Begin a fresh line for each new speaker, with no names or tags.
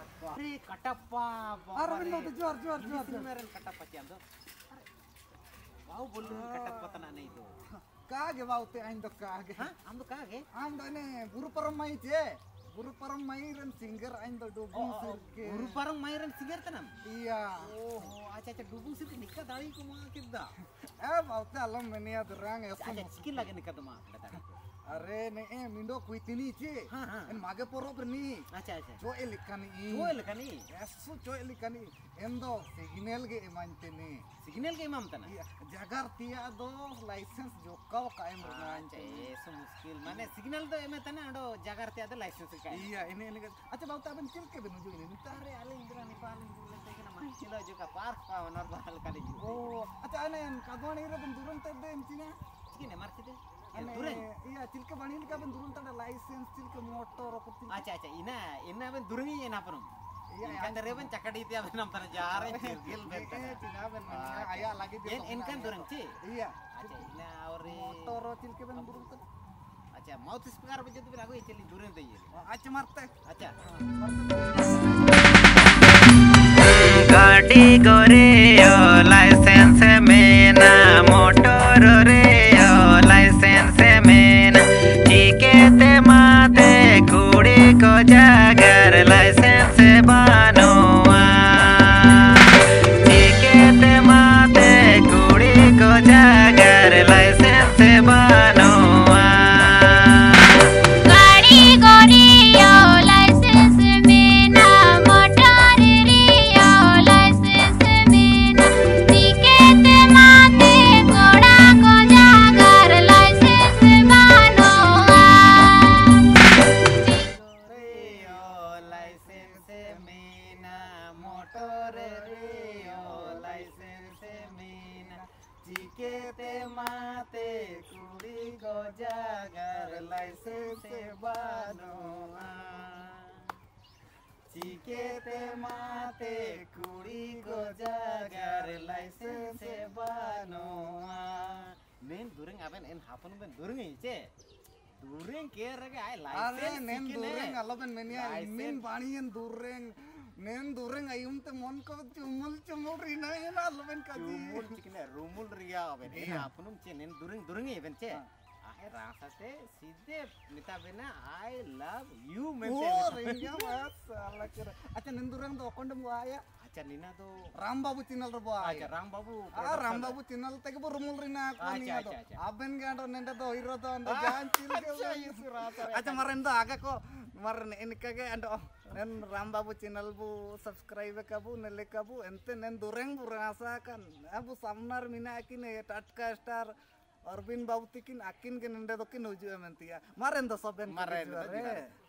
अरे Kattappa
Arbin lo tuh juar.
मेरे कटप्पा क्या तो वाव बोल रहे कटप्पा तना नहीं तो
Kage bau teh aing dok kage.
हाँ हम तो कहाँ गए
Aing do ini buru peremai je. Buru peremai dan singer aing do Dubung Sirka.
गुरु परम मायरन सिगर तनम
Iya.
ओह अच्छा डुबुंग से निकल दाढ़ी को माँ कितना
Bau teh alam menia terang ya.
अच्छा चिकन लगे निकल तो माँ दाढ़ी
Are ne mindo kuitini je.
हाँ
En mage poro berni.
अच्छा
Jo elikani.
वो लकनी
Esu jo elikani. Endo signal ge emantene.
Signal के इमाम तना
Iya, jagar tia do license jokau kaem bernan.
अच्छा ये सो मुश्किल माने सिग्नल तो एमे तना अडो जागर ते आदे लाइसेंस का
Iya, ini kan. Acha bau taben cilke benuju ini.
तारे आले इंदिरा नेपाल इंदिरा ते के ना चिलो जो का पार्क पावन और बाहर का ले
Oh, acha ane kadwan ira benturun tebe encina.
Chicken है मार्केट
Ane
दूर
iya cilke bani ka benturun tada license cilke motor apa cilke.
अच्छा अच्छा इना इना बन दुरंगी ये ना पनम
Iya,
इनका दरे बन चकड़ी ते अब नम तना जा रहे चिरगिल बन तना
Cina ben aya lagi
ये इनका दुरंग ची
Iya.
अच्छा इना और
Motor cilke benturun tada.
अच्छा माउथ स्पीकर बजे तो लागो ये चली दुरंग दे ये
Acha marte.
अच्छा
गाड़ी गोरे लाइसेंस में ना मोटर रे लाइसेंस में ना टीके ते माते कुड़ी को जागर लाइसेंस बनोआ टीके ते माते कुड़ी को जागर लाइसेंस बनोआ
गाड़ी गोरियो लाइसेंस में ना मोटर रियो लाइसेंस में ना टिकट माते घोड़ा को जागर लाइसेंस बनोआ
लाइसेंस में ना मोटर रे लाइसेंस में ना चिके ते माते कुड़ी को जागर लाइसेंस बनोआ चिके ते माते कुड़ी को जागर लाइसेंस बनोआ मेन दुरंग अबन एन हापन बन दुरंग इचे दुरंग के रगे आय
Are
license
nen dureng aloben menia min banien dureng nen dureng ayum te mon ko cumul rina en aloben kaji.
rumul चिकने rumul रिया अबन एन हापनुम चे नेन दुरंग एबन चे आहे रासा से सीधे मिता बेना आई लव यू मेंते
Oh, ringnya mas salah kira. Acha nen dureng do kondem aya.
अच्छा नीना तो
Ram babu channel ro boy.
अच्छा राम बाबू
Ram babu channel te ko rumul rina ko ni
Acha,
ado.
acha, acha.
Aben ga do nenda do hero do ando jan chil ke. Acha maren do aga ko maren ini kage ando nen Ram babu channel bu subscribe ka bu nele ka bu ente nen dureng bu rasa kan. Abu samnar mina akin e tatka star Arbin babu tikin akin ke nenda do kin uju ementia. Maren do soben
Maren do,
re.